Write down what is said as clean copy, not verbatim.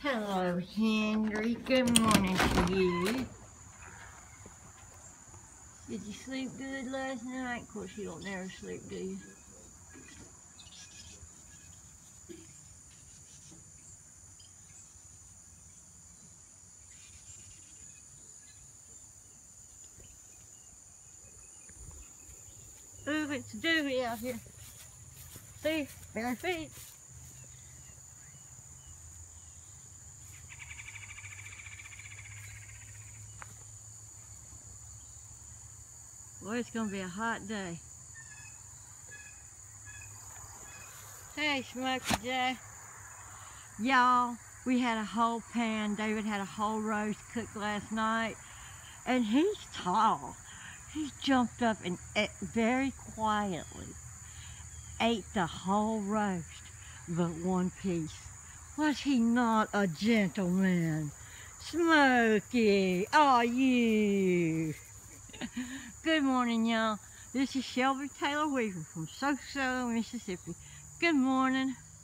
Hello, Henry. Good morning to you. Did you sleep good last night? Of course, you don't never sleep, do you? Ooh, it's dewy out here. See? Bare feet. Well, it's going to be a hot day. Hey, Smokey Joe. Y'all, we had a whole pan. David had a whole roast cooked last night. And he's tall. He jumped up and very quietly ate the whole roast, but one piece. Was he not a gentleman? Smokey, are you? Good morning, y'all. This is Shelby Taylor Weaver from So, Mississippi. Good morning.